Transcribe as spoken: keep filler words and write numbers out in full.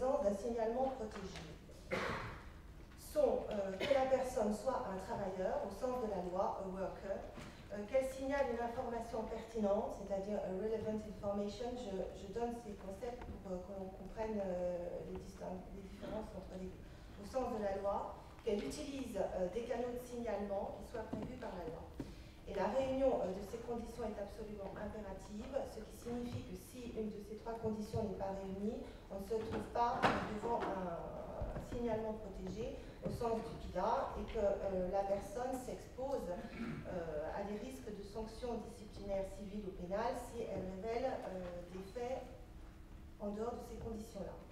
présence d'un signalement protégé sont euh, que la personne soit un travailleur, au sens de la loi, a worker, euh, qu'elle signale une information pertinente, c'est-à-dire a relevant information. Je, je donne ces concepts pour euh, que l'on comprenne euh, les, les différences entre les deux. Au sens de la loi, qu'elle utilise euh, des canaux de signalement qui soient prévus par la loi. Et la réunion euh, de ces conditions est absolument impérative, ce qui signifie que si une de ces trois conditions n'est pas réunie, on ne se trouve pas devant un signalement protégé au sens du P I D A et que euh, la personne s'expose euh, à des risques de sanctions disciplinaires civiles ou pénales si elle révèle euh, des faits en dehors de ces conditions-là.